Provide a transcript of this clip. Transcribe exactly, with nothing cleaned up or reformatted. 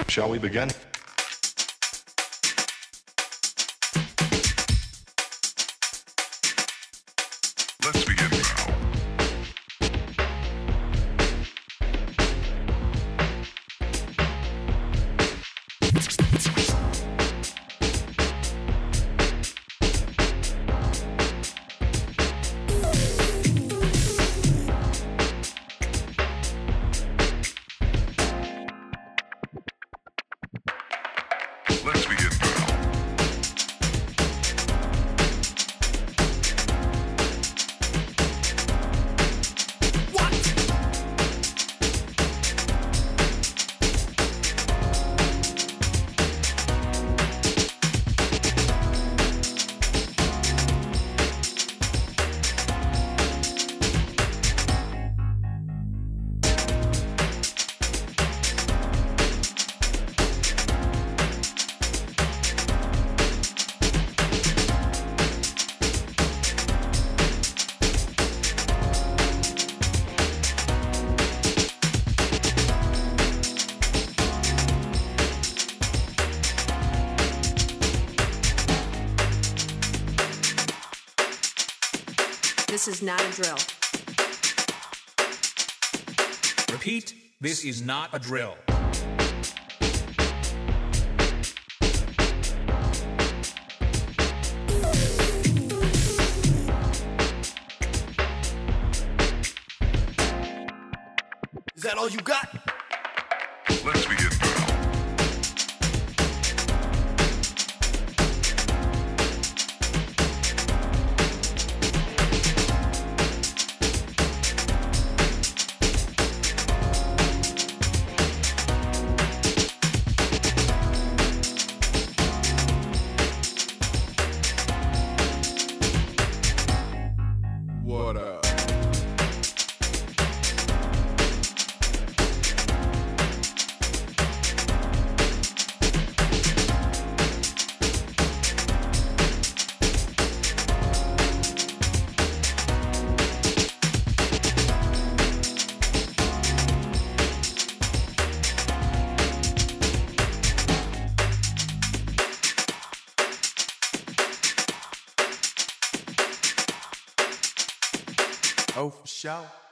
Shall we begin? Let's begin now. Let's begin now. This is not a drill. Repeat, this is not a drill. Is that all you got? Let's begin now. What up? Oh, for sure.